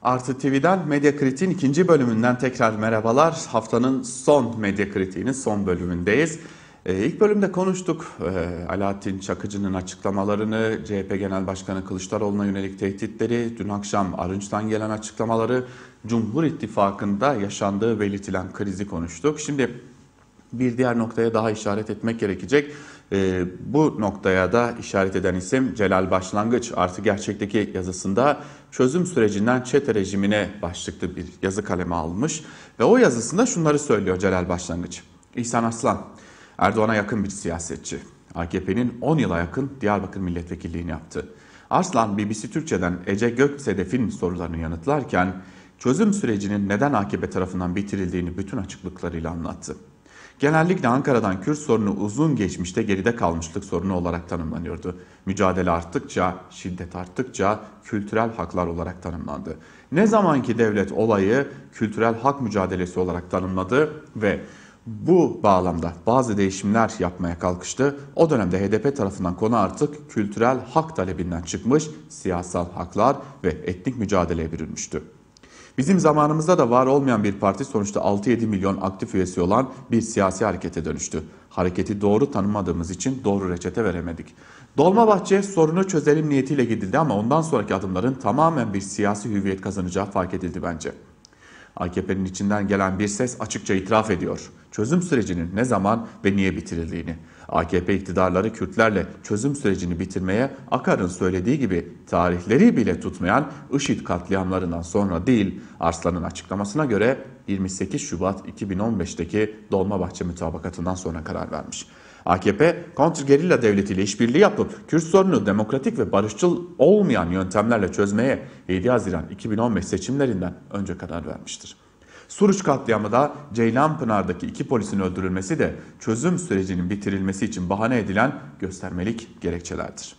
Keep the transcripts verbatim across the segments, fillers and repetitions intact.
Artı T V'den Medya Kritik'in ikinci bölümünden tekrar merhabalar. Haftanın son Medya Kritik'inin son bölümündeyiz. Ee, ilk bölümde konuştuk ee, Alaaddin Çakıcı'nın açıklamalarını, C H P Genel Başkanı Kılıçdaroğlu'na yönelik tehditleri, dün akşam Arınç'tan gelen açıklamaları, Cumhur İttifakı'nda yaşandığı belirtilen krizi konuştuk. Şimdi bir diğer noktaya daha işaret etmek gerekecek. Ee, bu noktaya da işaret eden isim Celal Başlangıç. Artı Gerçek'teki yazısında çözüm sürecinden çete rejimine başlıklı bir yazı kaleme almış. Ve o yazısında şunları söylüyor Celal Başlangıç. İhsan Arslan, Erdoğan'a yakın bir siyasetçi. A K P'nin on yıla yakın Diyarbakır milletvekilliğini yaptı. Arslan B B C Türkçe'den Ece Göksedef'in sorularını yanıtlarken çözüm sürecinin neden A K P tarafından bitirildiğini bütün açıklıklarıyla anlattı. Genellikle Ankara'dan Kürt sorunu uzun geçmişte geride kalmışlık sorunu olarak tanımlanıyordu. Mücadele arttıkça, şiddet arttıkça kültürel haklar olarak tanımlandı. Ne zamanki devlet olayı kültürel hak mücadelesi olarak tanımladı ve bu bağlamda bazı değişimler yapmaya kalkıştı. O dönemde H D P tarafından konu artık kültürel hak talebinden çıkmış, siyasal haklar ve etnik mücadeleye bürünmüştü. Bizim zamanımızda da var olmayan bir parti sonuçta altı yedi milyon aktif üyesi olan bir siyasi harekete dönüştü. Hareketi doğru tanımadığımız için doğru reçete veremedik. Dolmabahçe sorunu çözelim niyetiyle gidildi ama ondan sonraki adımların tamamen bir siyasi hüviyet kazanacağı fark edildi bence. A K P'nin içinden gelen bir ses açıkça itiraf ediyor. Çözüm sürecinin ne zaman ve niye bitirildiğini. A K P iktidarları Kürtlerle çözüm sürecini bitirmeye Akar'ın söylediği gibi tarihleri bile tutmayan IŞİD katliamlarından sonra değil, Arslan'ın açıklamasına göre yirmi sekiz Şubat iki bin on beş'teki Dolmabahçe mutabakatından sonra karar vermiş. A K P, kontrgerilla devletiyle işbirliği yapıp Kürt sorunu demokratik ve barışçıl olmayan yöntemlerle çözmeye yedi Haziran iki bin on beş seçimlerinden önce karar vermiştir. Suruç katliamı da Ceylanpınar'daki iki polisin öldürülmesi de çözüm sürecinin bitirilmesi için bahane edilen göstermelik gerekçelerdir.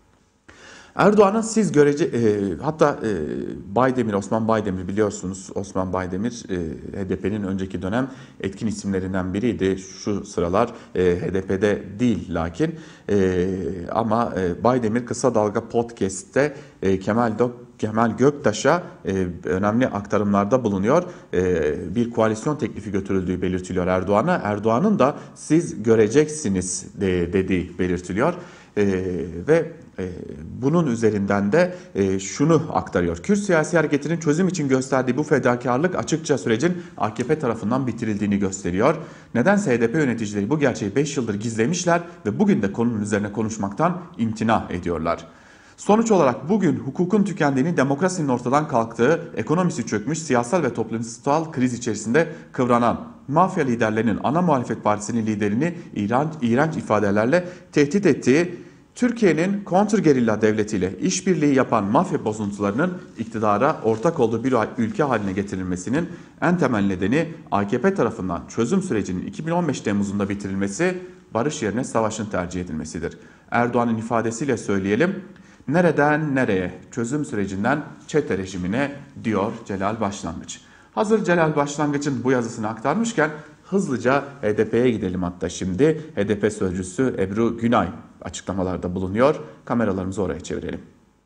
Erdoğan'ın siz görece e, hatta e, Baydemir, Osman Baydemir biliyorsunuz Osman Baydemir e, H D P'nin önceki dönem etkin isimlerinden biriydi. Şu sıralar e, H D P'de değil lakin e, ama e, Baydemir Kısa Dalga Podcast'te e, Kemal Dok Kemal Göktaş'a e, önemli aktarımlarda bulunuyor. E, bir koalisyon teklifi götürüldüğü belirtiliyor Erdoğan'a. Erdoğan'ın da siz göreceksiniz de, dediği belirtiliyor. E, ve e, bunun üzerinden de e, şunu aktarıyor. Kürt siyasi hareketinin çözüm için gösterdiği bu fedakarlık açıkça sürecin A K P tarafından bitirildiğini gösteriyor. Nedense H D P yöneticileri bu gerçeği beş yıldır gizlemişler ve bugün de konunun üzerine konuşmaktan imtina ediyorlar. Sonuç olarak bugün hukukun tükendiğini, demokrasinin ortadan kalktığı, ekonomisi çökmüş, siyasal ve toplumsal kriz içerisinde kıvranan mafya liderlerinin ana muhalefet partisinin liderini iğrenç, iğrenç ifadelerle tehdit ettiği, Türkiye'nin kontrgerilla devletiyle işbirliği yapan mafya bozuntularının iktidara ortak olduğu bir ülke haline getirilmesinin en temel nedeni A K P tarafından çözüm sürecinin iki bin on beş Temmuz'unda bitirilmesi, barış yerine savaşın tercih edilmesidir. Erdoğan'ın ifadesiyle söyleyelim, nereden nereye, çözüm sürecinden çete rejimine diyor Celal Başlangıç. Hazır Celal Başlangıç'ın bu yazısını aktarmışken hızlıca H D P'ye gidelim hatta şimdi. H D P sözcüsü Ebru Günay açıklamalarda bulunuyor. Kameralarımızı oraya çevirelim.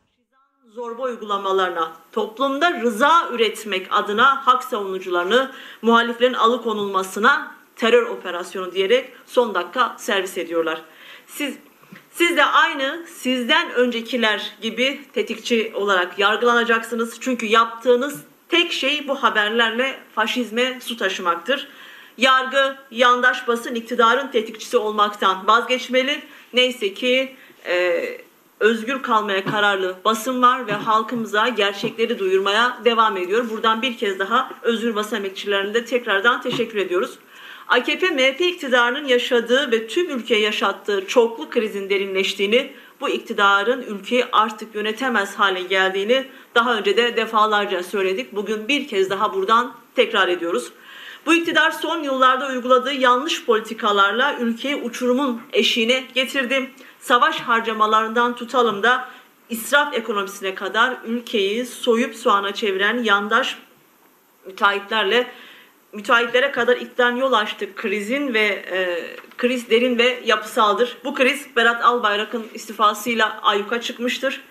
Zorba uygulamalarına, toplumda rıza üretmek adına hak savunucularını, muhaliflerin alıkonulmasına terör operasyonu diyerek son dakika servis ediyorlar. Siz Siz de aynı sizden öncekiler gibi tetikçi olarak yargılanacaksınız. Çünkü yaptığınız tek şey bu haberlerle faşizme su taşımaktır. Yargı, yandaş basın iktidarın tetikçisi olmaktan vazgeçmeli. Neyse ki e, özgür kalmaya kararlı basın var ve halkımıza gerçekleri duyurmaya devam ediyor. Buradan bir kez daha özgür basın emekçilerine de tekrardan teşekkür ediyoruz. A K P M H P iktidarının yaşadığı ve tüm ülkeye yaşattığı çoklu krizin derinleştiğini, bu iktidarın ülkeyi artık yönetemez hale geldiğini daha önce de defalarca söyledik. Bugün bir kez daha buradan tekrar ediyoruz. Bu iktidar son yıllarda uyguladığı yanlış politikalarla ülkeyi uçurumun eşiğine getirdi. Savaş harcamalarından tutalım da israf ekonomisine kadar ülkeyi soyup soğana çeviren yandaş müteahhitlerle müteahhitlere kadar iktidarın yol açtığı krizin ve e, kriz derin ve yapısaldır. Bu kriz Berat Albayrak'ın istifasıyla ayyuka çıkmıştır.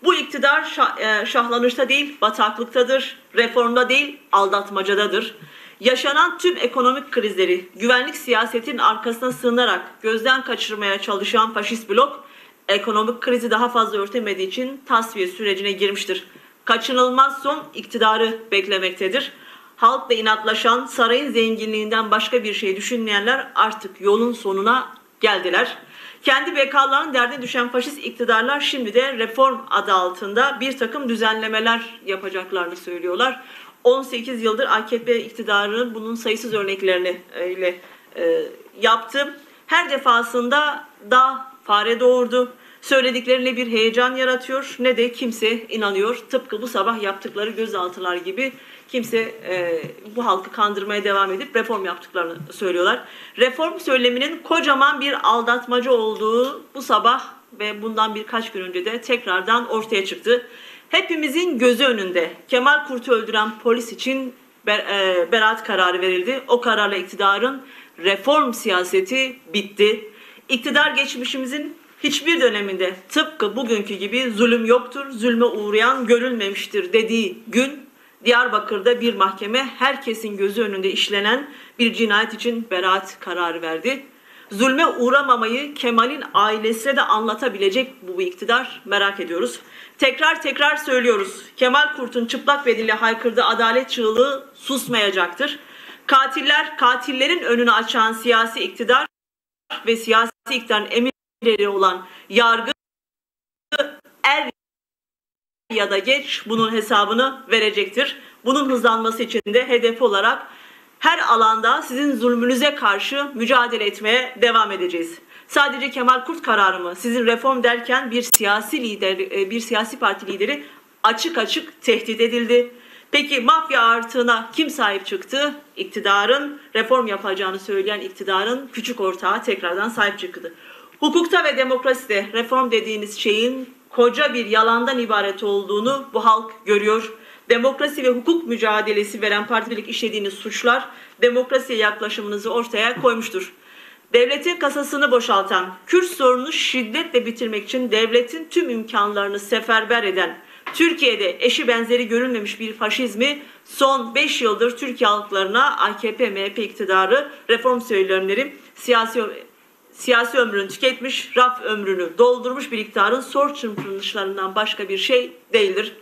Bu iktidar şah, e, şahlanışta değil, bataklıktadır, reformda değil, aldatmacadadır. Yaşanan tüm ekonomik krizleri güvenlik siyasetinin arkasına sığınarak gözden kaçırmaya çalışan faşist blok, ekonomik krizi daha fazla örtemediği için tasfiye sürecine girmiştir. Kaçınılmaz son iktidarı beklemektedir. Halkla inatlaşan, sarayın zenginliğinden başka bir şey düşünmeyenler artık yolun sonuna geldiler. Kendi bekalarının derdine düşen faşist iktidarlar şimdi de reform adı altında bir takım düzenlemeler yapacaklarını söylüyorlar. on sekiz yıldır A K P iktidarının bunun sayısız örneklerini ile e, yaptı. Her defasında da fare doğurdu. Söylediklerine bir heyecan yaratıyor ne de kimse inanıyor. Tıpkı bu sabah yaptıkları gözaltılar gibi kimse e, bu halkı kandırmaya devam edip reform yaptıklarını söylüyorlar. Reform söyleminin kocaman bir aldatmaca olduğu bu sabah ve bundan birkaç gün önce de tekrardan ortaya çıktı. Hepimizin gözü önünde Kemal Kurt'u öldüren polis için ber, e, beraat kararı verildi. O kararla iktidarın reform siyaseti bitti. İktidar geçmişimizin hiçbir döneminde tıpkı bugünkü gibi zulüm yoktur, zulme uğrayan görülmemiştir dediği gün Diyarbakır'da bir mahkeme herkesin gözü önünde işlenen bir cinayet için beraat kararı verdi. Zulme uğramamayı Kemal'in ailesine de anlatabilecek bu iktidar merak ediyoruz. Tekrar tekrar söylüyoruz. Kemal Kurt'un çıplak bedeniyle haykırdığı adalet çığlığı susmayacaktır. Katiller, katillerin önünü açan siyasi iktidar ve siyasi iktidarın emirleri olan yargı er ya da geç bunun hesabını verecektir. Bunun hızlanması için de hedef olarak her alanda sizin zulmünüze karşı mücadele etmeye devam edeceğiz. Sadece Kemal Kurt kararı mı? Sizin reform derken bir siyasi lider, bir siyasi parti lideri açık açık tehdit edildi. Peki mafya artığına kim sahip çıktı? İktidarın, reform yapacağını söyleyen iktidarın küçük ortağı tekrardan sahip çıktı. Hukukta ve demokraside reform dediğiniz şeyin koca bir yalandan ibaret olduğunu bu halk görüyor. Demokrasi ve hukuk mücadelesi veren partilik işlediğiniz suçlar demokrasiye yaklaşımınızı ortaya koymuştur. Devletin kasasını boşaltan, Kürt sorununu şiddetle bitirmek için devletin tüm imkanlarını seferber eden, Türkiye'de eşi benzeri görülmemiş bir faşizmi son beş yıldır Türkiye halklarına A K P M H P iktidarı reform söylemleri siyasi siyasi ömrünü tüketmiş, raf ömrünü doldurmuş bir iktidarın sor çırpınışlarından başka bir şey değildir.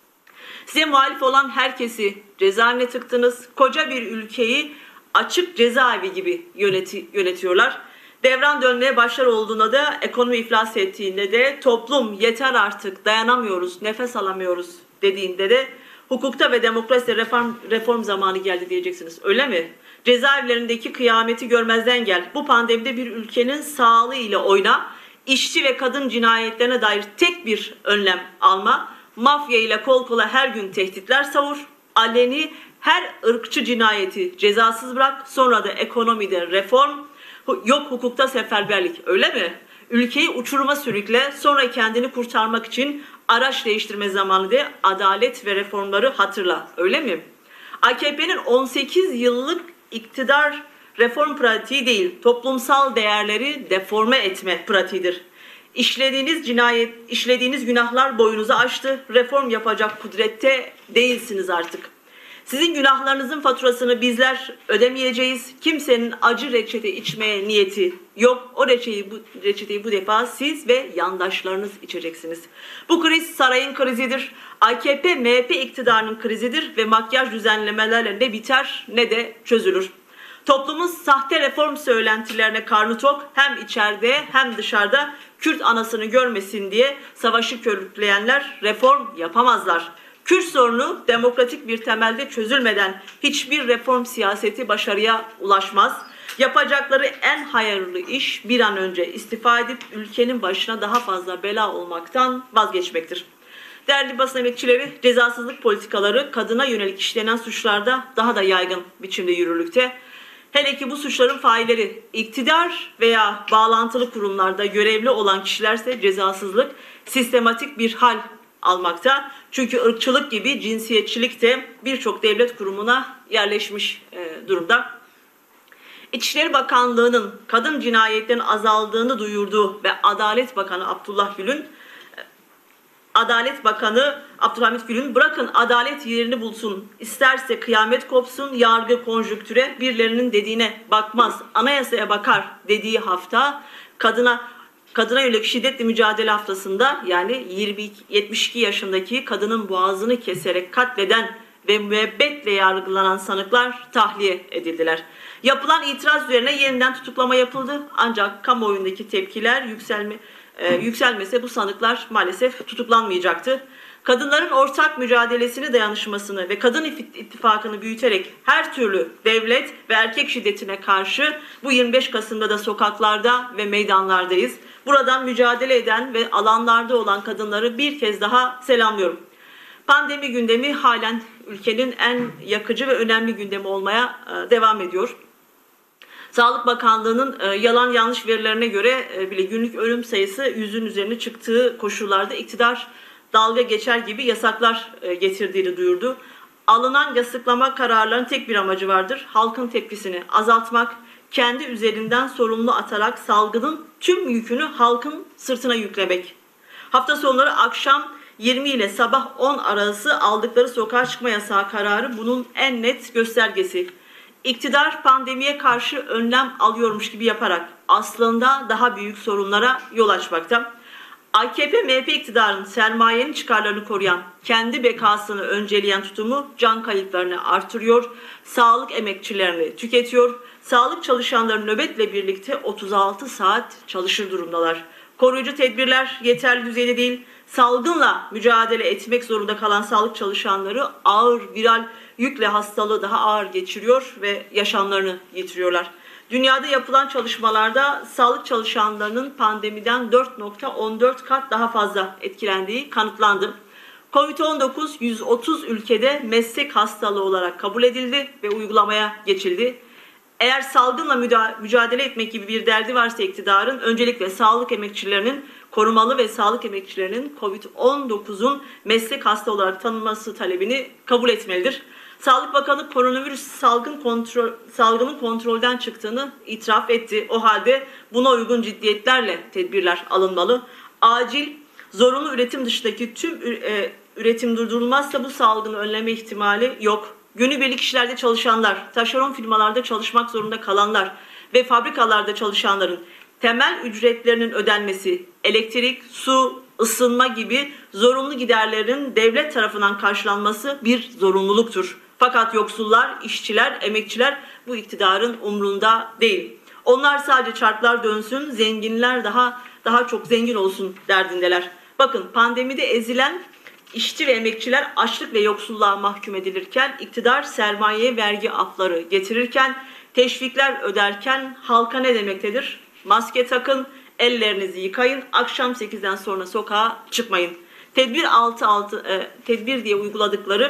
Size muhalif olan herkesi cezaevine tıktınız. Koca bir ülkeyi açık cezaevi gibi yöneti, yönetiyorlar. Devran dönmeye başlar olduğunda da ekonomi iflas ettiğinde de toplum yeter artık dayanamıyoruz, nefes alamıyoruz dediğinde de hukukta ve demokraside reform, reform zamanı geldi diyeceksiniz. Öyle mi? Cezaevlerindeki kıyameti görmezden gel. Bu pandemide bir ülkenin sağlığı ile oyna. İşçi ve kadın cinayetlerine dair tek bir önlem alma. Mafya ile kol kola her gün tehditler savur. Aleni her ırkçı cinayeti cezasız bırak. Sonra da ekonomide reform. Yok hukukta seferberlik. Öyle mi? Ülkeyi uçuruma sürükle. Sonra kendini kurtarmak için araç değiştirme zamanı de adalet ve reformları hatırla. Öyle mi? A K P'nin on sekiz yıllık iktidar reform pratiği değil, toplumsal değerleri deforme etme pratiğidir. İşlediğiniz cinayet, işlediğiniz günahlar boyunuzu aştı. Reform yapacak kudrette değilsiniz artık. Sizin günahlarınızın faturasını bizler ödemeyeceğiz. Kimsenin acı reçete içmeye niyeti yok. O reçeteyi bu, reçeteyi bu defa siz ve yandaşlarınız içeceksiniz. Bu kriz sarayın krizidir. A K P M H P iktidarının krizidir ve makyaj düzenlemelerle ne biter ne de çözülür. Toplumun sahte reform söylentilerine karnı tok, hem içeride hem dışarıda Kürt anasını görmesin diye savaşı körükleyenler reform yapamazlar. Kürt sorunu demokratik bir temelde çözülmeden hiçbir reform siyaseti başarıya ulaşmaz. Yapacakları en hayırlı iş bir an önce istifa edip ülkenin başına daha fazla bela olmaktan vazgeçmektir. Değerli basın emekçileri, cezasızlık politikaları kadına yönelik işlenen suçlarda daha da yaygın biçimde yürürlükte. Hele ki bu suçların failleri iktidar veya bağlantılı kurumlarda görevli olan kişilerse cezasızlık sistematik bir hal almakta. Çünkü ırkçılık gibi cinsiyetçilik de birçok devlet kurumuna yerleşmiş e, durumda. İçişleri Bakanlığı'nın kadın cinayetlerin azaldığını duyurduğu ve Adalet Bakanı Abdullah Gül'ün Adalet Bakanı Abdülhamit Gül'ün bırakın adalet yerini bulsun, isterse kıyamet kopsun, yargı konjüktüre birilerinin dediğine bakmaz, anayasaya bakar dediği hafta kadına kadına yönelik şiddetli mücadele haftasında yani yirmi yetmiş iki yaşındaki kadının boğazını keserek katleden ve müebbetle yargılanan sanıklar tahliye edildiler. Yapılan itiraz üzerine yeniden tutuklama yapıldı. Ancak kamuoyundaki tepkiler yükselme, e, yükselmese bu sanıklar maalesef tutuklanmayacaktı. Kadınların ortak mücadelesini, dayanışmasını ve kadın ittifakını büyüterek her türlü devlet ve erkek şiddetine karşı bu yirmi beş Kasım'da da sokaklarda ve meydanlardayız. Buradan mücadele eden ve alanlarda olan kadınları bir kez daha selamlıyorum. Pandemi gündemi halen ülkenin en yakıcı ve önemli gündemi olmaya devam ediyor. Sağlık Bakanlığı'nın yalan yanlış verilerine göre bile günlük ölüm sayısı yüzün üzerine çıktığı koşullarda iktidar dalga geçer gibi yasaklar getirdiğini duyurdu. Alınan yasaklama kararlarının tek bir amacı vardır: halkın tepkisini azaltmak, kendi üzerinden sorumlu atarak salgının tüm yükünü halkın sırtına yüklemek. Hafta sonları akşam yirmi ile sabah on arası aldıkları sokağa çıkma yasağı kararı bunun en net göstergesi. İktidar pandemiye karşı önlem alıyormuş gibi yaparak aslında daha büyük sorunlara yol açmakta. A K P M H P iktidarın sermayenin çıkarlarını koruyan, kendi bekasını önceleyen tutumu can kayıplarını artırıyor, sağlık emekçilerini tüketiyor, sağlık çalışanları nöbetle birlikte otuz altı saat çalışır durumdalar. Koruyucu tedbirler yeterli düzeyde değil, salgınla mücadele etmek zorunda kalan sağlık çalışanları ağır viral yükle hastalığı daha ağır geçiriyor ve yaşamlarını yitiriyorlar. Dünyada yapılan çalışmalarda sağlık çalışanlarının pandemiden dört nokta on dört kat daha fazla etkilendiği kanıtlandı. kovid on dokuz yüz otuz ülkede meslek hastalığı olarak kabul edildi ve uygulamaya geçildi. Eğer salgınla mücadele etmek gibi bir derdi varsa iktidarın, öncelikle sağlık emekçilerinin korumalı ve sağlık emekçilerinin kovid on dokuzun meslek hasta olarak tanınması talebini kabul etmelidir. Sağlık Bakanı koronavirüs salgın kontrol, salgının kontrolden çıktığını itiraf etti. O halde buna uygun ciddiyetlerle tedbirler alınmalı. Acil, zorunlu üretim dışındaki tüm üretim durdurulmazsa bu salgını önleme ihtimali yok. Günübirlik işlerde çalışanlar, taşeron firmalarda çalışmak zorunda kalanlar ve fabrikalarda çalışanların temel ücretlerinin ödenmesi, elektrik, su, ısınma gibi zorunlu giderlerin devlet tarafından karşılanması bir zorunluluktur. Fakat yoksullar, işçiler, emekçiler bu iktidarın umrunda değil. Onlar sadece çarklar dönsün, zenginler daha daha çok zengin olsun derdindeler. Bakın, pandemide ezilen İşçi ve emekçiler açlık ve yoksulluğa mahkum edilirken, iktidar sermayeye vergi afları getirirken, teşvikler öderken halka ne demektedir? Maske takın, ellerinizi yıkayın, akşam sekizden sonra sokağa çıkmayın. Tedbir altı altı e, tedbir diye uyguladıkları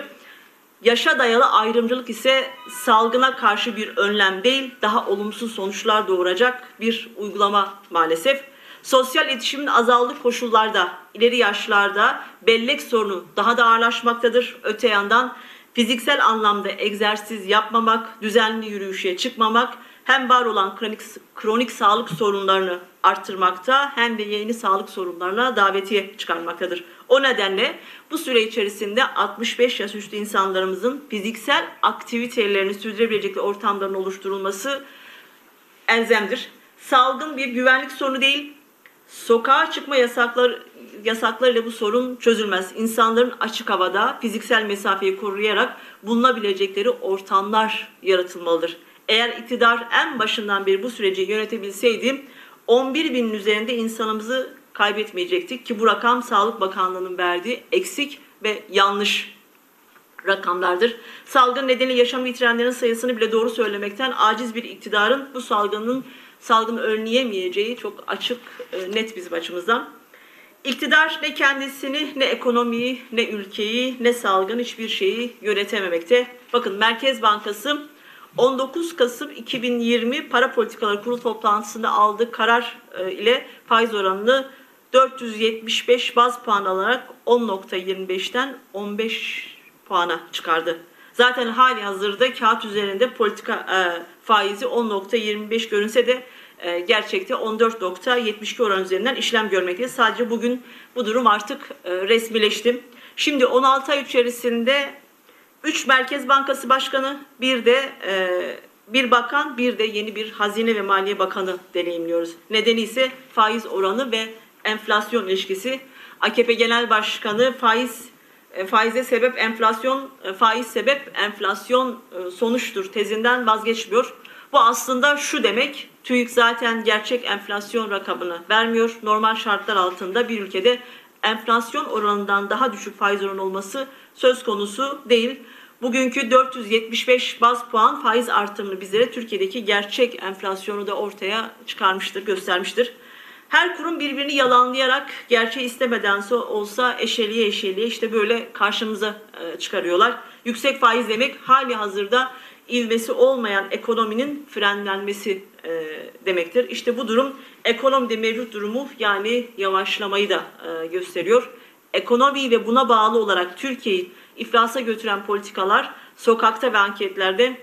yaşa dayalı ayrımcılık ise salgına karşı bir önlem değil, daha olumsuz sonuçlar doğuracak bir uygulama maalesef. Sosyal iletişimin azaldığı koşullarda, ileri yaşlarda bellek sorunu daha da ağırlaşmaktadır. Öte yandan fiziksel anlamda egzersiz yapmamak, düzenli yürüyüşe çıkmamak hem var olan kronik, kronik sağlık sorunlarını arttırmakta hem de yeni sağlık sorunlarına davetiye çıkarmaktadır. O nedenle bu süre içerisinde altmış beş yaş üstü insanlarımızın fiziksel aktivitelerini sürdürebilecek ortamların oluşturulması elzemdir. Salgın bir güvenlik sorunu değil, sokağa çıkma yasakları yasaklarıyla bu sorun çözülmez. İnsanların açık havada fiziksel mesafeyi koruyarak bulunabilecekleri ortamlar yaratılmalıdır. Eğer iktidar en başından beri bu süreci yönetebilseydi on bir binin üzerinde insanımızı kaybetmeyecektik ki bu rakam Sağlık Bakanlığı'nın verdiği eksik ve yanlış rakamlardır. Salgın nedeniyle yaşam yitirenlerin sayısını bile doğru söylemekten aciz bir iktidarın bu salgının salgını önleyemeyeceği çok açık, net bizim açımızdan. İktidar ne kendisini, ne ekonomiyi, ne ülkeyi, ne salgın hiçbir şeyi yönetememekte. Bakın, Merkez Bankası on dokuz Kasım iki bin yirmi Para Politikaları Kurulu toplantısında aldığı karar ile faiz oranını dört yüz yetmiş beş baz puan alarak on nokta yirmi beşten on beş puana çıkardı. Zaten hali hazırda kağıt üzerinde politika e, faizi on nokta yirmi beş görünse de e, gerçekte on dört nokta yetmiş iki oran üzerinden işlem görmektedir. Sadece bugün bu durum artık e, resmileşti. Şimdi on altı ay içerisinde üç Merkez Bankası Başkanı, bir de e, bir bakan, bir de yeni bir Hazine ve Maliye Bakanı deneyimliyoruz. Nedeni ise faiz oranı ve enflasyon ilişkisi. A K P Genel Başkanı faiz e, faize sebep enflasyon, e, faiz sebep enflasyon e, sonuçtur tezinden vazgeçmiyor. Bu aslında şu demek: TÜİK zaten gerçek enflasyon rakamını vermiyor. Normal şartlar altında bir ülkede enflasyon oranından daha düşük faiz oranı olması söz konusu değil. Bugünkü dört yüz yetmiş beş baz puan faiz artımını bizlere Türkiye'deki gerçek enflasyonu da ortaya çıkarmıştır, göstermiştir. Her kurum birbirini yalanlayarak, gerçeği istemeden olsa eşeliğe eşeliğe işte böyle karşımıza çıkarıyorlar. Yüksek faiz demek hali hazırda ivmesi olmayan ekonominin frenlenmesi e, demektir. İşte bu durum ekonomide mevcut durumu, yani yavaşlamayı da e, gösteriyor. Ekonomiyi ve buna bağlı olarak Türkiye'yi iflasa götüren politikalar sokakta ve anketlerde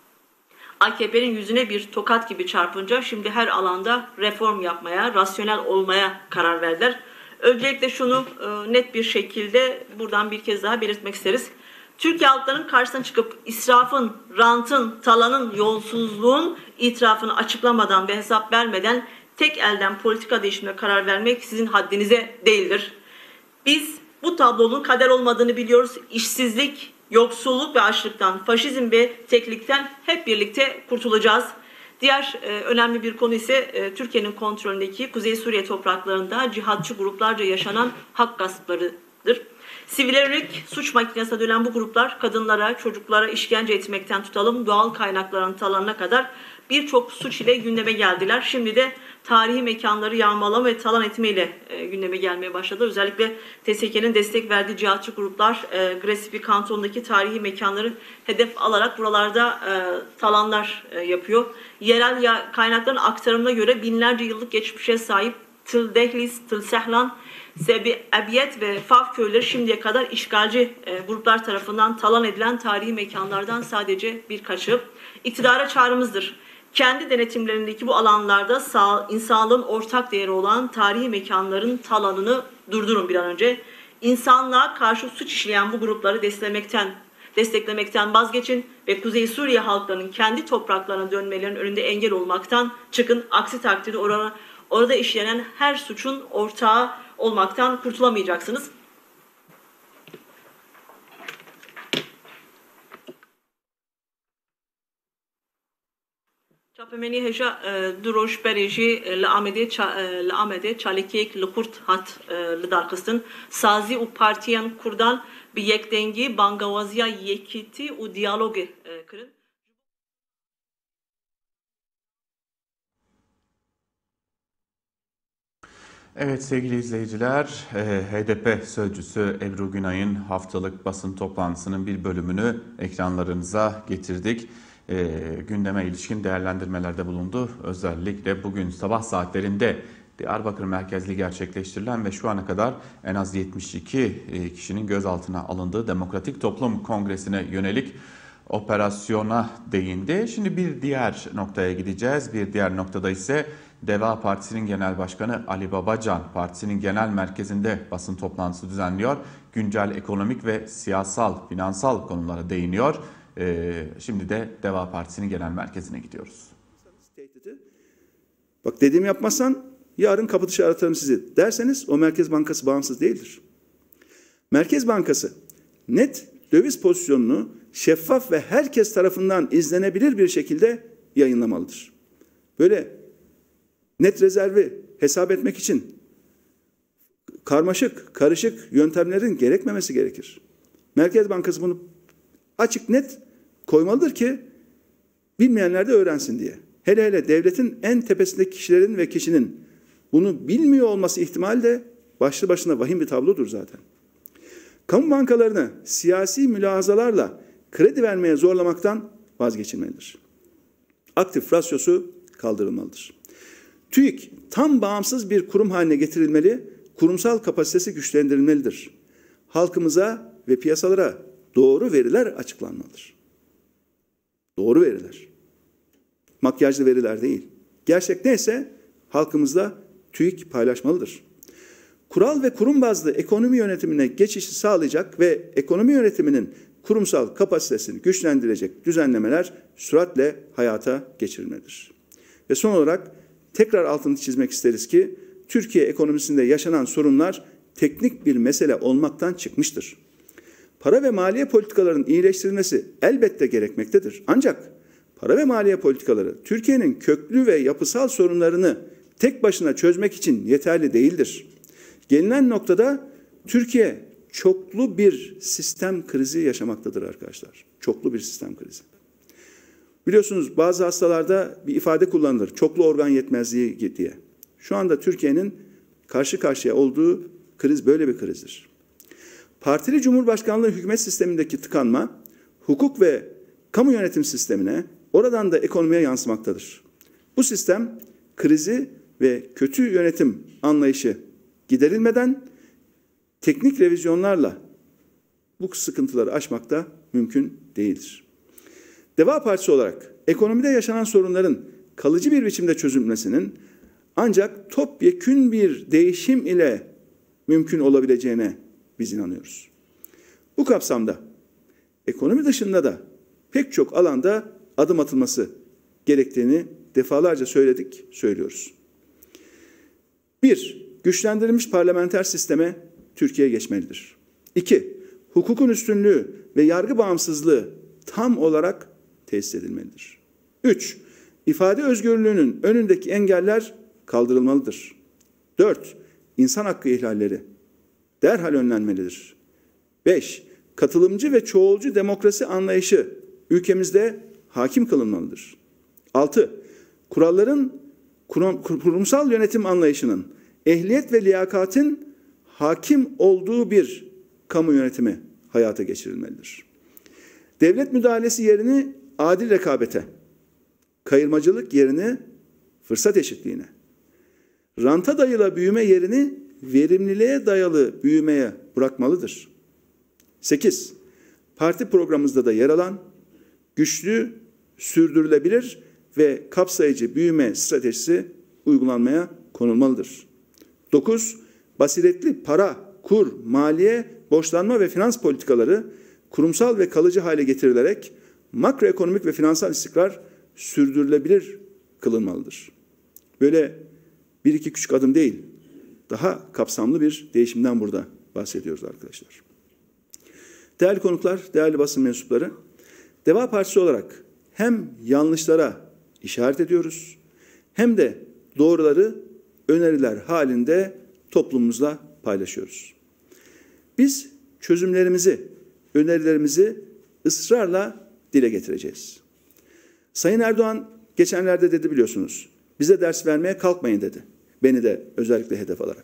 A K P'nin yüzüne bir tokat gibi çarpınca şimdi her alanda reform yapmaya, rasyonel olmaya karar verdiler. Öncelikle şunu e, net bir şekilde buradan bir kez daha belirtmek isteriz. Türkiye halklarının karşısına çıkıp israfın, rantın, talanın, yolsuzluğun itirafını açıklamadan ve hesap vermeden tek elden politika değişimine karar vermek sizin haddinize değildir. Biz bu tablonun kader olmadığını biliyoruz. İşsizlik, yoksulluk ve açlıktan, faşizm ve teklikten hep birlikte kurtulacağız. Diğer e, önemli bir konu ise e, Türkiye'nin kontrolündeki Kuzey Suriye topraklarında cihatçı gruplarca yaşanan hak gasplarıdır. Sivile yönelik suç makinesine dönen bu gruplar kadınlara, çocuklara işkence etmekten tutalım doğal kaynakların talanına kadar birçok suç ile gündeme geldiler. Şimdi de tarihi mekanları yağmalama ve talan etmeyle e, gündeme gelmeye başladı. Özellikle T S K'nin destek verdiği cihatçı gruplar e, Gresipi kantonundaki tarihi mekanları hedef alarak buralarda e, talanlar e, yapıyor. Yerel ya, kaynakların aktarımına göre binlerce yıllık geçmişe sahip Tıl Dehlis, Tıl Sehlan, Sebi Ebiyet ve Faf köyleri şimdiye kadar işgalci e, gruplar tarafından talan edilen tarihi mekanlardan sadece birkaçı. İktidara çağrımızdır: kendi denetimlerindeki bu alanlarda sağ, insanlığın ortak değeri olan tarihi mekanların talanını durdurun bir an önce. İnsanlığa karşı suç işleyen bu grupları desteklemekten, desteklemekten vazgeçin ve Kuzey Suriye halklarının kendi topraklarına dönmelerinin önünde engel olmaktan çıkın. Aksi takdirde orada, orada işlenen her suçun ortağı olmaktan kurtulamayacaksınız. Çapemeni heja duroş bereji l'amede l'amede çalekek l'kurt hat l'darkısın sazi u partiyan kurdan bir yekdengi bangavazya yekiti u diyalogu kırın. Evet sevgili izleyiciler, H D P sözcüsü Ebru Günay'ın haftalık basın toplantısının bir bölümünü ekranlarınıza getirdik. E, gündeme ilişkin değerlendirmelerde bulundu. Özellikle bugün sabah saatlerinde Diyarbakır merkezli gerçekleştirilen ve şu ana kadar en az yetmiş iki kişinin gözaltına alındığı Demokratik Toplum Kongresi'ne yönelik operasyona değindi. Şimdi bir diğer noktaya gideceğiz. Bir diğer noktada ise Deva Partisi'nin Genel Başkanı Ali Babacan partisinin genel merkezinde basın toplantısı düzenliyor. Güncel ekonomik ve siyasal, finansal konulara değiniyor. Ee, şimdi de Deva Partisi'nin genel merkezine gidiyoruz. Bak dediğimi yapmazsan yarın kapı dışı aratırım sizi derseniz o Merkez Bankası bağımsız değildir. Merkez Bankası net döviz pozisyonunu şeffaf ve herkes tarafından izlenebilir bir şekilde yayınlamalıdır. Böyle net rezervi hesap etmek için karmaşık, karışık yöntemlerin gerekmemesi gerekir. Merkez Bankası bunu açık net koymalıdır ki bilmeyenler de öğrensin diye. Hele hele devletin en tepesindeki kişilerin ve kişinin bunu bilmiyor olması ihtimali de başlı başına vahim bir tablodur zaten. Kamu bankalarını siyasi mülahazalarla kredi vermeye zorlamaktan vazgeçilmelidir. Aktif rasyosu kaldırılmalıdır. TÜİK tam bağımsız bir kurum haline getirilmeli, kurumsal kapasitesi güçlendirilmelidir. Halkımıza ve piyasalara doğru veriler açıklanmalıdır. Doğru veriler. Makyajlı veriler değil. Gerçek neyse halkımızla TÜİK paylaşmalıdır. Kural ve kurum bazlı ekonomi yönetimine geçişi sağlayacak ve ekonomi yönetiminin kurumsal kapasitesini güçlendirecek düzenlemeler süratle hayata geçirilmelidir. Ve son olarak tekrar altını çizmek isteriz ki Türkiye ekonomisinde yaşanan sorunlar teknik bir mesele olmaktan çıkmıştır. Para ve maliye politikalarının iyileştirilmesi elbette gerekmektedir. Ancak para ve maliye politikaları Türkiye'nin köklü ve yapısal sorunlarını tek başına çözmek için yeterli değildir. Gelinen noktada Türkiye çoklu bir sistem krizi yaşamaktadır arkadaşlar. Çoklu bir sistem krizi. Biliyorsunuz bazı hastalarda bir ifade kullanılır. Çoklu organ yetmezliği diye. Şu anda Türkiye'nin karşı karşıya olduğu kriz böyle bir krizdir. Partili Cumhurbaşkanlığı hükümet sistemindeki tıkanma, hukuk ve kamu yönetim sistemine, oradan da ekonomiye yansımaktadır. Bu sistem krizi ve kötü yönetim anlayışı giderilmeden teknik revizyonlarla bu sıkıntıları aşmak da mümkün değildir. Deva Partisi olarak ekonomide yaşanan sorunların kalıcı bir biçimde çözülmesinin ancak topyekün bir değişim ile mümkün olabileceğine biz inanıyoruz. Bu kapsamda ekonomi dışında da pek çok alanda adım atılması gerektiğini defalarca söyledik, söylüyoruz. Bir, güçlendirilmiş parlamenter sisteme Türkiye geçmelidir. İki, hukukun üstünlüğü ve yargı bağımsızlığı tam olarak tesis edilmelidir. Üç, ifade özgürlüğünün önündeki engeller kaldırılmalıdır. Dört, insan hakkı ihlalleri derhal önlenmelidir. Beş, katılımcı ve çoğulcu demokrasi anlayışı ülkemizde hakim kılınmalıdır. Altı, kuralların kurum, kurumsal yönetim anlayışının ehliyet ve liyakatin hakim olduğu bir kamu yönetimi hayata geçirilmelidir. Devlet müdahalesi yerini adil rekabete, kayırmacılık yerini fırsat eşitliğine, ranta dayalı büyüme yerini verimliliğe dayalı büyümeye bırakmalıdır. Sekiz, parti programımızda da yer alan güçlü, sürdürülebilir ve kapsayıcı büyüme stratejisi uygulanmaya konulmalıdır. Dokuz, basiretli para, kur, maliye, borçlanma ve finans politikaları kurumsal ve kalıcı hale getirilerek makroekonomik ve finansal istikrar sürdürülebilir kılınmalıdır. Böyle bir iki küçük adım değil, daha kapsamlı bir değişimden burada bahsediyoruz arkadaşlar. Değerli konuklar, değerli basın mensupları, Deva Partisi olarak hem yanlışlara işaret ediyoruz, hem de doğruları öneriler halinde toplumumuzla paylaşıyoruz. Biz çözümlerimizi, önerilerimizi ısrarla dile getireceğiz. Sayın Erdoğan geçenlerde dedi biliyorsunuz, bize ders vermeye kalkmayın dedi. Beni de özellikle hedef alarak.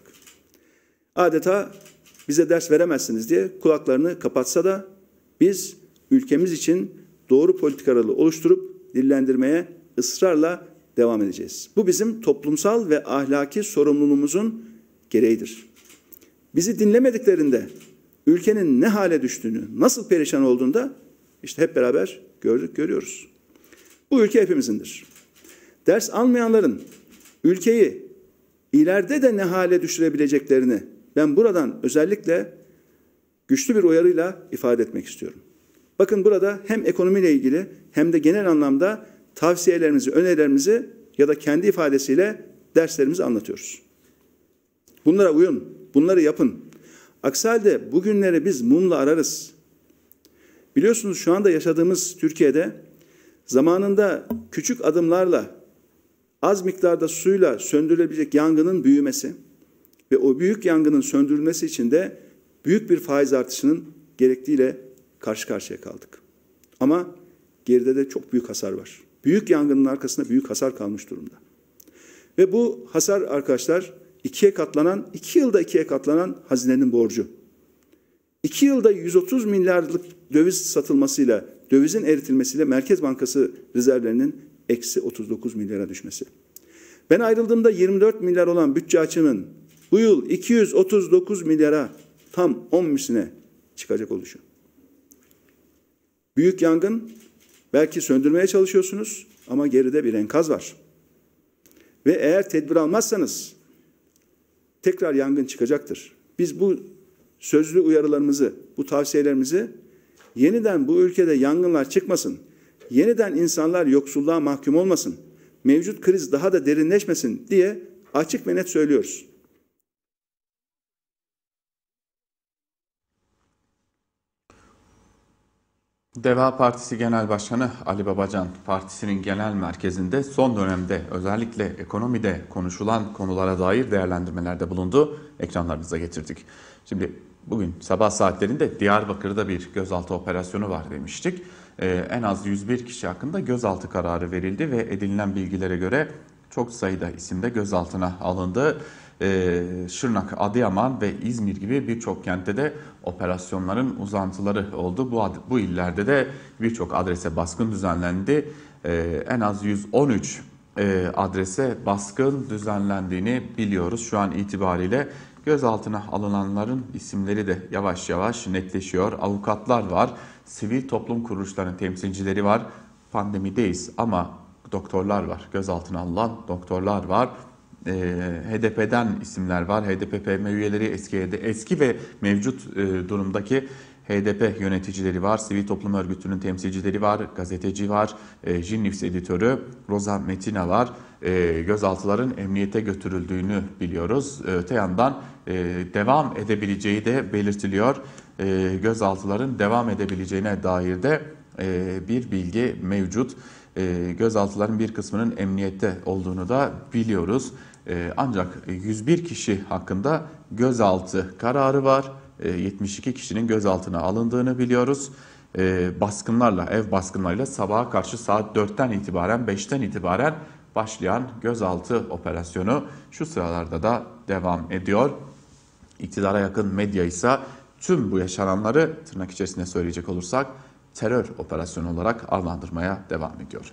Adeta bize ders veremezsiniz diye kulaklarını kapatsa da biz ülkemiz için doğru politikaları oluşturup dillendirmeye ısrarla devam edeceğiz. Bu bizim toplumsal ve ahlaki sorumluluğumuzun gereğidir. Bizi dinlemediklerinde ülkenin ne hale düştüğünü, nasıl perişan olduğunda işte hep beraber gördük, görüyoruz. Bu ülke hepimizindir. Ders almayanların ülkeyi ileride de ne hale düşürebileceklerini ben buradan özellikle güçlü bir uyarıyla ifade etmek istiyorum. Bakın burada hem ekonomiyle ilgili hem de genel anlamda tavsiyelerimizi, önerilerimizi ya da kendi ifadesiyle derslerimizi anlatıyoruz. Bunlara uyun, bunları yapın. Aksi halde bugünleri biz mumla ararız. Biliyorsunuz şu anda yaşadığımız Türkiye'de zamanında küçük adımlarla az miktarda suyla söndürülebilecek yangının büyümesi ve o büyük yangının söndürülmesi için de büyük bir faiz artışının gerektiğiyle karşı karşıya kaldık. Ama geride de çok büyük hasar var. Büyük yangının arkasında büyük hasar kalmış durumda. Ve bu hasar arkadaşlar ikiye katlanan, iki yılda ikiye katlanan hazinenin borcu. İki yılda yüz otuz milyarlık döviz satılmasıyla, dövizin eritilmesiyle Merkez Bankası rezervlerinin eksi otuz dokuz milyara düşmesi. Ben ayrıldığımda yirmi dört milyar olan bütçe açığının bu yıl iki yüz otuz dokuz milyara tam on misline çıkacak oluşu. Büyük yangın, belki söndürmeye çalışıyorsunuz ama geride bir enkaz var. Ve eğer tedbir almazsanız tekrar yangın çıkacaktır. Biz bu sözlü uyarılarımızı, bu tavsiyelerimizi yeniden bu ülkede yangınlar çıkmasın, yeniden insanlar yoksulluğa mahkum olmasın, mevcut kriz daha da derinleşmesin diye açık ve net söylüyoruz. Deva Partisi Genel Başkanı Ali Babacan, partisinin genel merkezinde son dönemde özellikle ekonomide konuşulan konulara dair değerlendirmelerde bulundu. Ekranlarınıza getirdik. Şimdi bugün sabah saatlerinde Diyarbakır'da bir gözaltı operasyonu var demiştik. Ee, en az yüz bir kişi hakkında gözaltı kararı verildi ve edinilen bilgilere göre çok sayıda isimde gözaltına alındı. Ee, Şırnak, Adıyaman ve İzmir gibi birçok kentte de operasyonların uzantıları oldu. Bu, bu illerde de birçok adrese baskın düzenlendi. Ee, en az yüz on üç e, adrese baskın düzenlendiğini biliyoruz. Şu an itibariyle gözaltına alınanların isimleri de yavaş yavaş netleşiyor. Avukatlar var, sivil toplum kuruluşlarının temsilcileri var. Pandemideyiz ama doktorlar var, gözaltına alınan doktorlar var. H D P'den isimler var. H D P P M üyeleri, eski eski ve mevcut durumdaki H D P yöneticileri var. Sivil toplum örgütünün temsilcileri var. Gazeteci var. Jinnews editörü Roza Metina var. Gözaltıların emniyete götürüldüğünü biliyoruz. Öte yandan devam edebileceği de belirtiliyor. Gözaltıların devam edebileceğine dair de bir bilgi mevcut. Gözaltıların bir kısmının emniyette olduğunu da biliyoruz. Ancak yüz bir kişi hakkında gözaltı kararı var. yetmiş iki kişinin gözaltına alındığını biliyoruz. Baskınlarla, ev baskınlarıyla sabaha karşı saat dörtten itibaren, beşten itibaren başlayan gözaltı operasyonu şu sıralarda da devam ediyor. İktidara yakın medya ise tüm bu yaşananları tırnak içerisinde söyleyecek olursak terör operasyonu olarak adlandırmaya devam ediyor.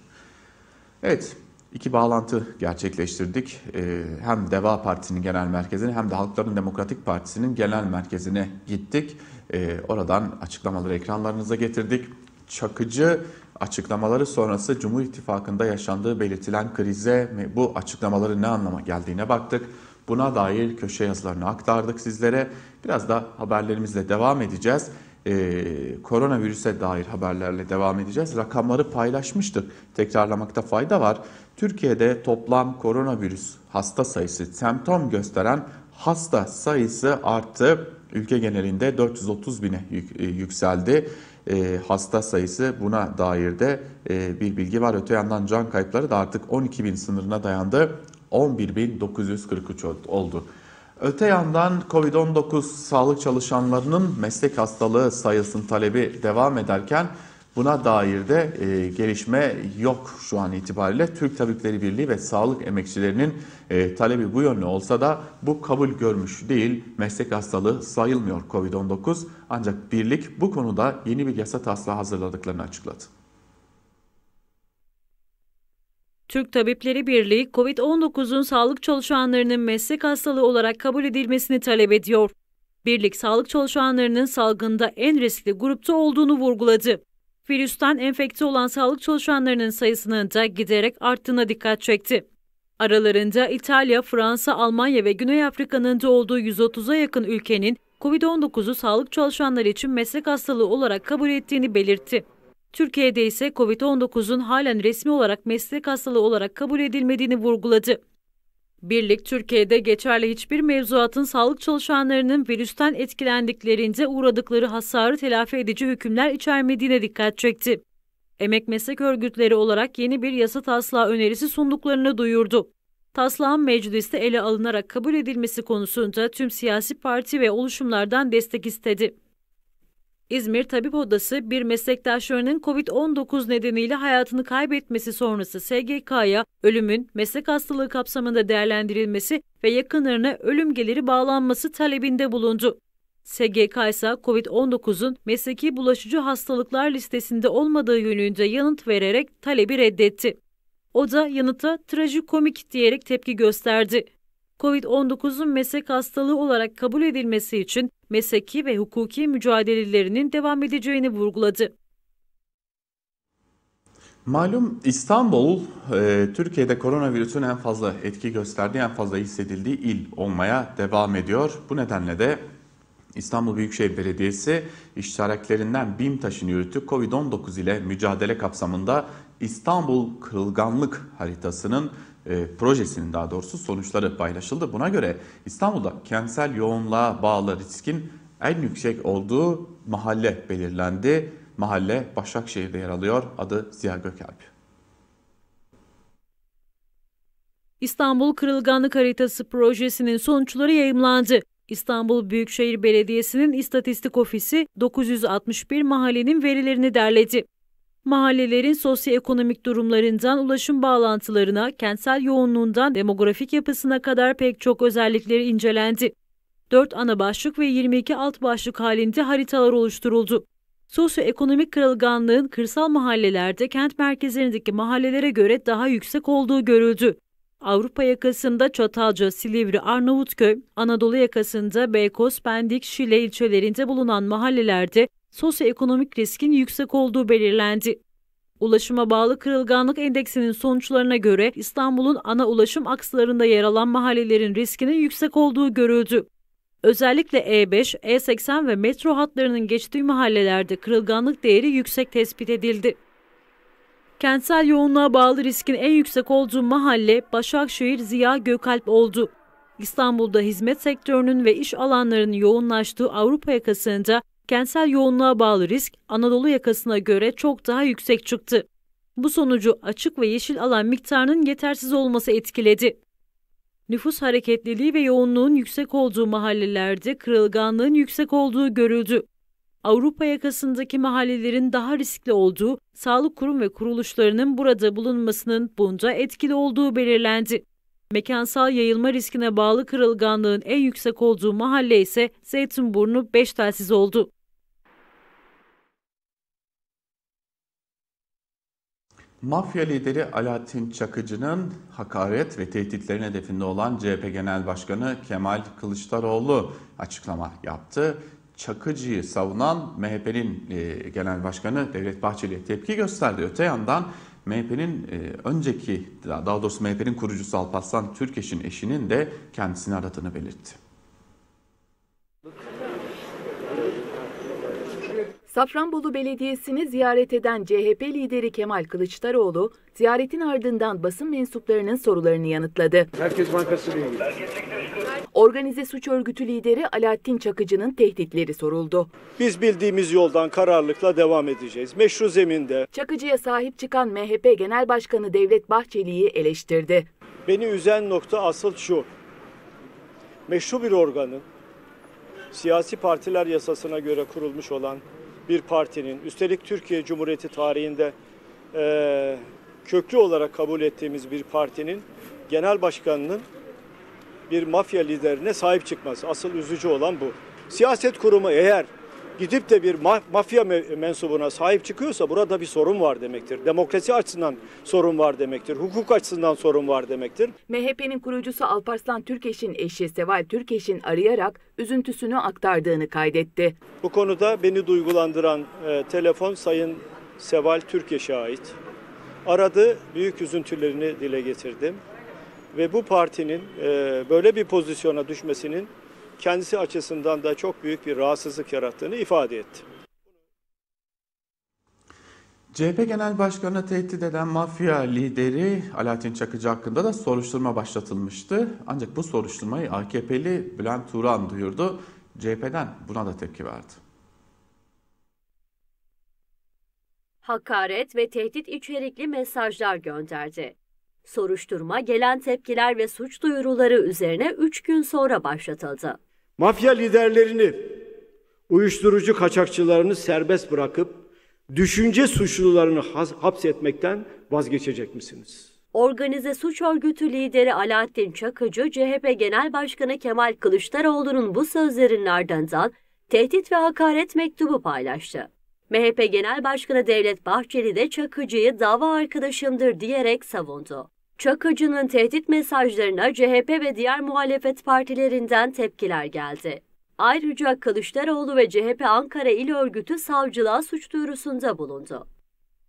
Evet, iki bağlantı gerçekleştirdik. Ee, hem Deva Partisi'nin genel merkezine hem de Halkların Demokratik Partisi'nin genel merkezine gittik. Ee, oradan açıklamaları ekranlarınıza getirdik. Çakıcı açıklamaları sonrası Cumhur İttifakı'nda yaşandığı belirtilen krize bu açıklamaların ne anlama geldiğine baktık. Buna dair köşe yazılarını aktardık sizlere. Biraz da haberlerimizle devam edeceğiz. Ee, koronavirüse dair haberlerle devam edeceğiz. Rakamları paylaşmıştık. Tekrarlamakta fayda var. Türkiye'de toplam koronavirüs hasta sayısı, semptom gösteren hasta sayısı arttı. Ülke genelinde dört yüz otuz bine yükseldi. Ee, hasta sayısı, buna dair de e, bir bilgi var. Öte yandan can kayıpları da artık on iki bin sınırına dayandı. on bir bin dokuz yüz kırk üç oldu. Öte yandan kovid on dokuz sağlık çalışanlarının meslek hastalığı sayısının talebi devam ederken buna dair de e, gelişme yok şu an itibariyle. Türk Tabipleri Birliği ve sağlık emekçilerinin e, talebi bu yönlü olsa da bu kabul görmüş değil. Meslek hastalığı sayılmıyor kovid on dokuz, ancak birlik bu konuda yeni bir yasa taslağı hazırladıklarını açıkladı. Türk Tabipleri Birliği, kovid on dokuzun sağlık çalışanlarının meslek hastalığı olarak kabul edilmesini talep ediyor. Birlik, sağlık çalışanlarının salgında en riskli grupta olduğunu vurguladı. Virüsten enfekte olan sağlık çalışanlarının sayısının da giderek arttığına dikkat çekti. Aralarında İtalya, Fransa, Almanya ve Güney Afrika'nın da olduğu yüz otuza yakın ülkenin kovid on dokuzu sağlık çalışanları için meslek hastalığı olarak kabul ettiğini belirtti. Türkiye'de ise kovid on dokuzun halen resmi olarak meslek hastalığı olarak kabul edilmediğini vurguladı. Birlik, Türkiye'de geçerli hiçbir mevzuatın sağlık çalışanlarının virüsten etkilendiklerinde uğradıkları hasarı telafi edici hükümler içermediğine dikkat çekti. Emek meslek örgütleri olarak yeni bir yasa taslağı önerisi sunduklarını duyurdu. Taslağın mecliste ele alınarak kabul edilmesi konusunda tüm siyasi parti ve oluşumlardan destek istedi. İzmir Tabip Odası, bir meslektaşlarının kovid on dokuz nedeniyle hayatını kaybetmesi sonrası S G K'ya ölümün meslek hastalığı kapsamında değerlendirilmesi ve yakınlarına ölüm geliri bağlanması talebinde bulundu. S G K ise kovid on dokuzun mesleki bulaşıcı hastalıklar listesinde olmadığı yönünde yanıt vererek talebi reddetti. O da yanıta trajikomik diyerek tepki gösterdi. kovid on dokuzun meslek hastalığı olarak kabul edilmesi için mesleki ve hukuki mücadelelerinin devam edeceğini vurguladı. Malum İstanbul, e, Türkiye'de koronavirüsün en fazla etki gösterdiği, en fazla hissedildiği il olmaya devam ediyor. Bu nedenle de İstanbul Büyükşehir Belediyesi iştiraklerinden BİMTAŞ'ını yürüttü. kovid on dokuz ile mücadele kapsamında İstanbul Kırılganlık Haritası'nın e, projesinin daha doğrusu sonuçları paylaşıldı. Buna göre İstanbul'da kentsel yoğunluğa bağlı riskin en yüksek olduğu mahalle belirlendi. Mahalle Başakşehir'de yer alıyor. Adı Ziya Gökalp. İstanbul Kırılganlık Haritası projesinin sonuçları yayımlandı. İstanbul Büyükşehir Belediyesi'nin İstatistik Ofisi dokuz yüz altmış bir mahallenin verilerini derledi. Mahallelerin sosyoekonomik durumlarından ulaşım bağlantılarına, kentsel yoğunluğundan demografik yapısına kadar pek çok özellikleri incelendi. dört ana başlık ve yirmi iki alt başlık halinde haritalar oluşturuldu. Sosyoekonomik kırılganlığın kırsal mahallelerde kent merkezlerindeki mahallelere göre daha yüksek olduğu görüldü. Avrupa yakasında Çatalca, Silivri, Arnavutköy, Anadolu yakasında Beykoz, Pendik, Şile ilçelerinde bulunan mahallelerde sosyoekonomik riskin yüksek olduğu belirlendi. Ulaşıma bağlı kırılganlık endeksinin sonuçlarına göre İstanbul'un ana ulaşım akslarında yer alan mahallelerin riskinin yüksek olduğu görüldü. Özellikle E beş, E seksen ve metro hatlarının geçtiği mahallelerde kırılganlık değeri yüksek tespit edildi. Kentsel yoğunluğa bağlı riskin en yüksek olduğu mahalle Başakşehir Ziya Gökalp oldu. İstanbul'da hizmet sektörünün ve iş alanlarının yoğunlaştığı Avrupa yakasında kentsel yoğunluğa bağlı risk Anadolu yakasına göre çok daha yüksek çıktı. Bu sonucu açık ve yeşil alan miktarının yetersiz olması etkiledi. Nüfus hareketliliği ve yoğunluğun yüksek olduğu mahallelerde kırılganlığın yüksek olduğu görüldü. Avrupa yakasındaki mahallelerin daha riskli olduğu, sağlık kurum ve kuruluşlarının burada bulunmasının bunda etkili olduğu belirlendi. Mekansal yayılma riskine bağlı kırılganlığın en yüksek olduğu mahalle ise Zeytinburnu beş telsiz oldu. Mafya lideri Alaaddin Çakıcı'nın hakaret ve tehditlerin hedefinde olan C H P Genel Başkanı Kemal Kılıçdaroğlu açıklama yaptı. Çakıcı'yı savunan M H P'nin e, Genel Başkanı Devlet Bahçeli'ye tepki gösterdi. Öte yandan M H P'nin e, önceki, daha doğrusu M H P'nin kurucusu Alparslan Türkeş'in eşinin de kendisini aradığını belirtti. Safranbolu Belediyesi'ni ziyaret eden C H P lideri Kemal Kılıçdaroğlu, ziyaretin ardından basın mensuplarının sorularını yanıtladı. Merkez Bankası ile ilgili. Organize suç örgütü lideri Alaaddin Çakıcı'nın tehditleri soruldu. Biz bildiğimiz yoldan kararlılıkla devam edeceğiz. Meşru zeminde. Çakıcı'ya sahip çıkan M H P Genel Başkanı Devlet Bahçeli'yi eleştirdi. Beni üzen nokta asıl şu. Meşru bir organın, siyasi partiler yasasına göre kurulmuş olan bir partinin, üstelik Türkiye Cumhuriyeti tarihinde e, köklü olarak kabul ettiğimiz bir partinin genel başkanının bir mafya liderine sahip çıkması. Asıl üzücü olan bu. Siyaset kurumu eğer gidip de bir ma- mafya mensubuna sahip çıkıyorsa burada bir sorun var demektir. Demokrasi açısından sorun var demektir. Hukuk açısından sorun var demektir. M H P'nin kurucusu Alparslan Türkeş'in eşi Seval Türkeş'in arayarak üzüntüsünü aktardığını kaydetti. Bu konuda beni duygulandıran e, telefon Sayın Seval Türkeş'e ait. Aradı, büyük üzüntülerini dile getirdim. Ve bu partinin e, böyle bir pozisyona düşmesinin kendisi açısından da çok büyük bir rahatsızlık yarattığını ifade etti. C H P Genel Başkanı tehdit eden mafya lideri Alaaddin Çakıcı hakkında da soruşturma başlatılmıştı. Ancak bu soruşturmayı A K P'li Bülent Turan duyurdu. C H P'den buna da tepki verdi. Hakaret ve tehdit içerikli mesajlar gönderdi. Soruşturma gelen tepkiler ve suç duyuruları üzerine üç gün sonra başlatıldı. Mafya liderlerini, uyuşturucu kaçakçılarını serbest bırakıp düşünce suçlularını hapsetmekten vazgeçecek misiniz? Organize suç örgütü lideri Alaaddin Çakıcı, C H P Genel Başkanı Kemal Kılıçdaroğlu'nun bu sözlerinin ardından tehdit ve hakaret mektubu paylaştı. M H P Genel Başkanı Devlet Bahçeli de Çakıcı'yı dava arkadaşımdır diyerek savundu. Çakıcı'nın tehdit mesajlarına C H P ve diğer muhalefet partilerinden tepkiler geldi. Ayrıca Kılıçdaroğlu ve C H P Ankara İl Örgütü savcılığa suç duyurusunda bulundu.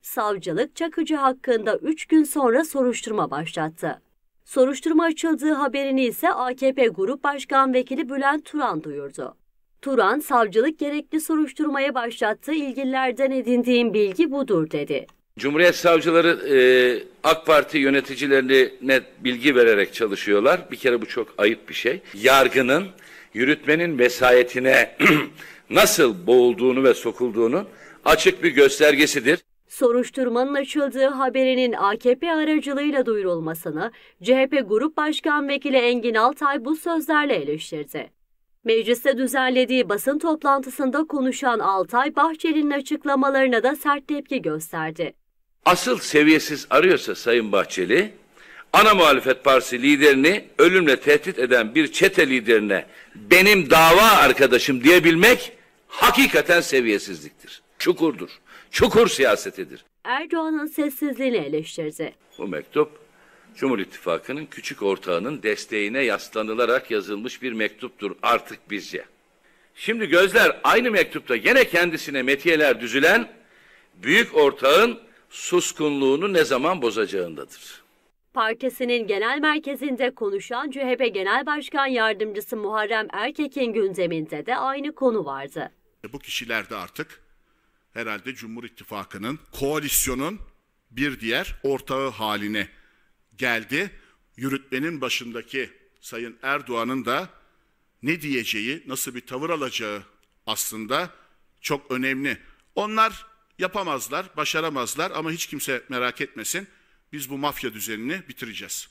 Savcılık Çakıcı hakkında üç gün sonra soruşturma başlattı. Soruşturma açıldığı haberini ise A K P Grup Başkan Vekili Bülent Turan duyurdu. Turan, savcılık gerekli soruşturmaya başlattı, ilgililerden edindiğim bilgi budur dedi. Cumhuriyet savcıları e, AK Parti yöneticilerine bilgi vererek çalışıyorlar. Bir kere bu çok ayıp bir şey. Yargının, yürütmenin vesayetine nasıl boğulduğunu ve sokulduğunun açık bir göstergesidir. Soruşturmanın açıldığı haberinin A K P aracılığıyla duyurulmasını C H P Grup Başkan Vekili Engin Altay bu sözlerle eleştirdi. Mecliste düzenlediği basın toplantısında konuşan Altay, Bahçeli'nin açıklamalarına da sert tepki gösterdi. Asıl seviyesiz arıyorsa Sayın Bahçeli, ana muhalefet partisi liderini ölümle tehdit eden bir çete liderine benim dava arkadaşım diyebilmek hakikaten seviyesizliktir. Çukurdur. Çukur siyasetidir. Erdoğan'ın sessizliğini eleştirdi. Bu mektup Cumhur İttifakı'nın küçük ortağının desteğine yaslanılarak yazılmış bir mektuptur artık bizce. Şimdi gözler aynı mektupta gene kendisine metiyeler düzülen büyük ortağın suskunluğunu ne zaman bozacağındadır. Partisinin genel merkezinde konuşan C H P Genel Başkan Yardımcısı Muharrem Erkek'in gündeminde de aynı konu vardı. Bu kişiler de artık herhalde Cumhur İttifakı'nın, koalisyonun bir diğer ortağı haline geldi. Yürütmenin başındaki Sayın Erdoğan'ın da ne diyeceği, nasıl bir tavır alacağı aslında çok önemli. Onlar yapamazlar, başaramazlar ama hiç kimse merak etmesin. Biz bu mafya düzenini bitireceğiz.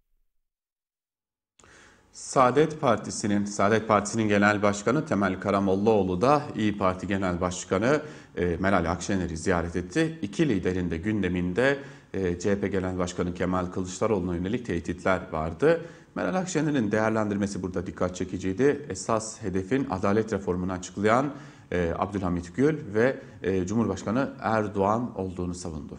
Saadet Partisi'nin Saadet Partisi'nin Genel Başkanı Temel Karamollaoğlu da İYİ Parti Genel Başkanı e, Meral Akşener'i ziyaret etti. İki liderin de gündeminde e, C H P Genel Başkanı Kemal Kılıçdaroğlu'na yönelik tehditler vardı. Meral Akşener'in değerlendirmesi burada dikkat çekiciydi. Esas hedefin adalet reformunu açıklayan e, Abdülhamit Gül ve e, Cumhurbaşkanı Erdoğan olduğunu savundu.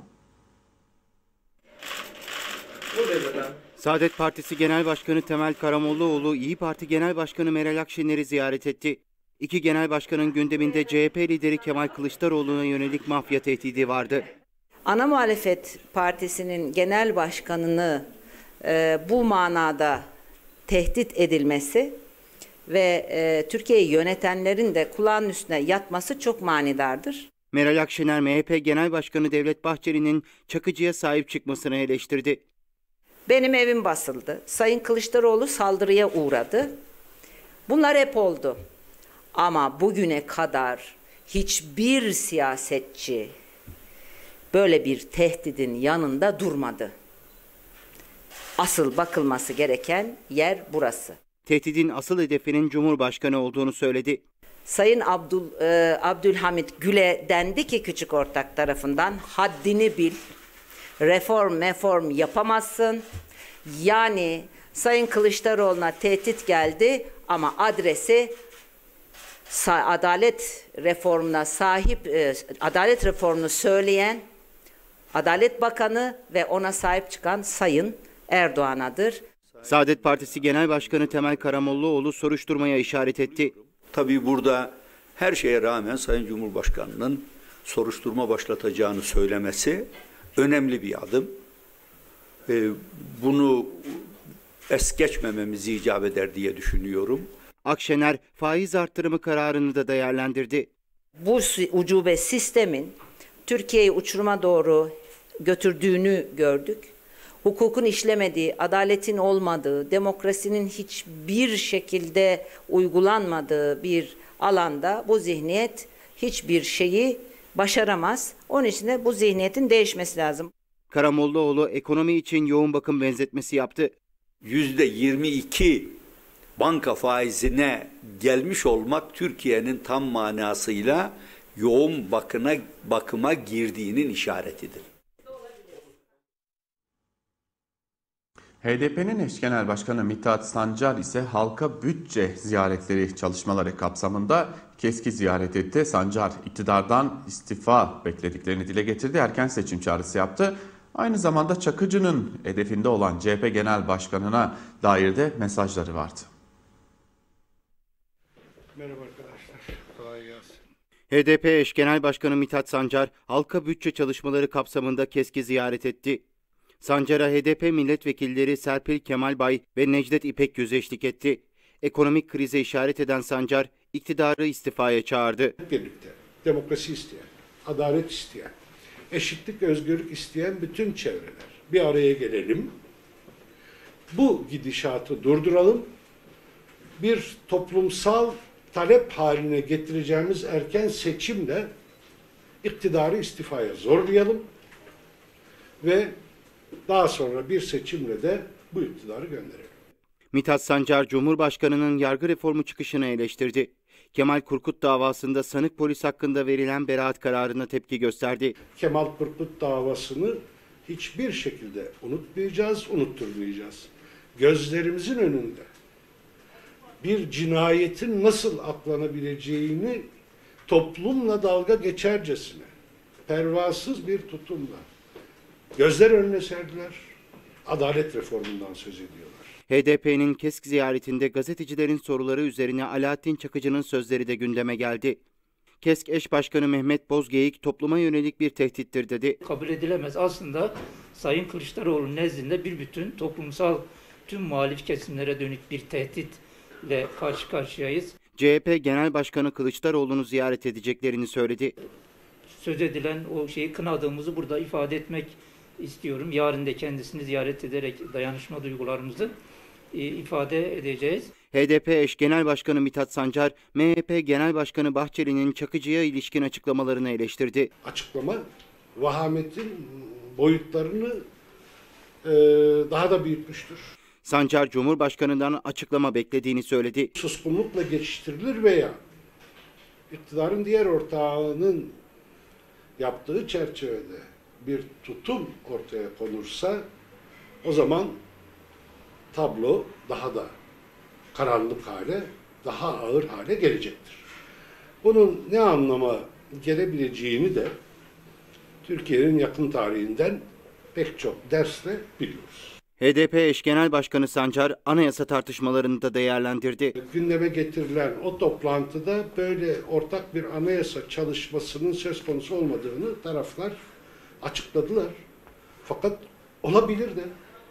Saadet Partisi Genel Başkanı Temel Karamollaoğlu, İYİ Parti Genel Başkanı Meral Akşener'i ziyaret etti. İki genel başkanın gündeminde C H P lideri Kemal Kılıçdaroğlu'na yönelik mafya tehdidi vardı. Ana muhalefet partisinin genel başkanını e, bu manada tehdit edilmesi ve e, Türkiye'yi yönetenlerin de kulağının üstüne yatması çok manidardır. Meral Akşener, M H P Genel Başkanı Devlet Bahçeli'nin Çakıcı'ya sahip çıkmasını eleştirdi. Benim evim basıldı. Sayın Kılıçdaroğlu saldırıya uğradı. Bunlar hep oldu. Ama bugüne kadar hiçbir siyasetçi böyle bir tehdidin yanında durmadı. Asıl bakılması gereken yer burası. Tehdidin asıl hedefinin Cumhurbaşkanı olduğunu söyledi. Sayın Abdül, e, Abdülhamit Gül'e dendi ki küçük ortak tarafından haddini bil. Reform meform yapamazsın. Yani Sayın Kılıçdaroğlu'na tehdit geldi ama adresi adalet reformuna sahip, e, adalet reformunu söyleyen Adalet Bakanı ve ona sahip çıkan Sayın Erdoğan'adır. Saadet Partisi Genel Başkanı Temel Karamollaoğlu soruşturmaya işaret etti. Tabii burada her şeye rağmen Sayın Cumhurbaşkanı'nın soruşturma başlatacağını söylemesi önemli bir adım. Ee, bunu es geçmememiz icap eder diye düşünüyorum. Akşener faiz artırımı kararını da değerlendirdi. Bu ucube sistemin Türkiye'yi uçuruma doğru götürdüğünü gördük. Hukukun işlemediği, adaletin olmadığı, demokrasinin hiçbir şekilde uygulanmadığı bir alanda bu zihniyet hiçbir şeyi başaramaz. Onun için de bu zihniyetin değişmesi lazım. Karamollaoğlu ekonomi için yoğun bakım benzetmesi yaptı. yüzde yirmi iki banka faizine gelmiş olmak Türkiye'nin tam manasıyla yoğun bakına, bakıma girdiğinin işaretidir. H D P'nin eş genel başkanı Mithat Sancar ise halka bütçe ziyaretleri çalışmaları kapsamında KESK'i ziyaret etti. Sancar iktidardan istifa beklediklerini dile getirdi. Erken seçim çağrısı yaptı. Aynı zamanda Çakıcı'nın hedefinde olan C H P Genel Başkanı'na dair de mesajları vardı. Merhaba arkadaşlar. Kolay gelsin. H D P eş genel başkanı Mithat Sancar, halka bütçe çalışmaları kapsamında KESK'i ziyaret etti. Sancar'a H D P milletvekilleri Serpil Kemalbay ve Necdet İpekgöz eşlik etti. Ekonomik krize işaret eden Sancar, iktidarı istifaya çağırdı. Hep birlikte demokrasi isteyen, adalet isteyen, eşitlik, özgürlük isteyen bütün çevreler bir araya gelelim. Bu gidişatı durduralım. Bir toplumsal talep haline getireceğimiz erken seçimle iktidarı istifaya zorlayalım ve daha sonra bir seçimle de bu iktidarı gönderelim. Mithat Sancar, Cumhurbaşkanı'nın yargı reformu çıkışını eleştirdi. Kemal Korkut davasında sanık polis hakkında verilen beraat kararına tepki gösterdi. Kemal Korkut davasını hiçbir şekilde unutmayacağız, unutturmayacağız. Gözlerimizin önünde bir cinayetin nasıl aklanabileceğini toplumla dalga geçercesine, pervasız bir tutumla gözler önüne serdiler. Adalet reformundan söz ediyorlar. H D P'nin KESK ziyaretinde gazetecilerin soruları üzerine Alaaddin Çakıcı'nın sözleri de gündeme geldi. KESK eş başkanı Mehmet Bozgeyik topluma yönelik bir tehdittir dedi. Kabul edilemez. Aslında Sayın Kılıçdaroğlu nezdinde bir bütün toplumsal tüm muhalif kesimlere dönük bir tehditle karşı karşıyayız. C H P Genel Başkanı Kılıçdaroğlu'nu ziyaret edeceklerini söyledi. Söz edilen o şeyi kınadığımızı burada ifade etmek istiyorum. Yarın da kendisini ziyaret ederek dayanışma duygularımızı e, ifade edeceğiz. H D P eş Genel Başkanı Mithat Sancar, M H P Genel Başkanı Bahçeli'nin Çakıcı'ya ilişkin açıklamalarını eleştirdi. Açıklama vahametin boyutlarını e, daha da büyütmüştür. Sancar, Cumhurbaşkanı'ndan açıklama beklediğini söyledi. Suskunlukla geçiştirilir veya iktidarın diğer ortağının yaptığı çerçevede bir tutum ortaya konursa o zaman tablo daha da karanlık hale, daha ağır hale gelecektir. Bunun ne anlama gelebileceğini de Türkiye'nin yakın tarihinden pek çok dersle biliyoruz. H D P eş Genel Başkanı Sancar, anayasa tartışmalarını da değerlendirdi. Gündeme getirilen o toplantıda böyle ortak bir anayasa çalışmasının söz konusu olmadığını taraflar açıkladılar. Fakat olabilir de.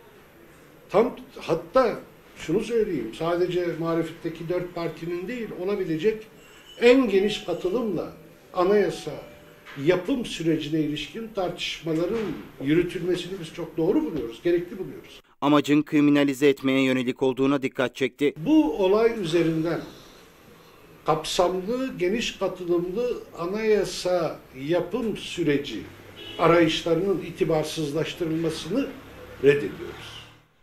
Tam hatta şunu söyleyeyim, sadece muhalefetteki dört partinin değil, olabilecek en geniş katılımla anayasa yapım sürecine ilişkin tartışmaların yürütülmesini biz çok doğru buluyoruz, gerekli buluyoruz. Amacın kriminalize etmeye yönelik olduğuna dikkat çekti. Bu olay üzerinden kapsamlı, geniş katılımlı anayasa yapım süreci arayışlarının itibarsızlaştırılmasını reddediyoruz.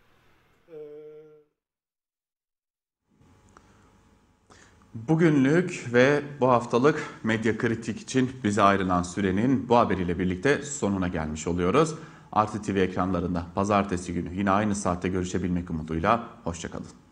Bugünlük ve bu haftalık Medya Kritik için bize ayrılan sürenin bu haberiyle birlikte sonuna gelmiş oluyoruz. Artı T V ekranlarında pazartesi günü yine aynı saatte görüşebilmek umuduyla hoşça kalın.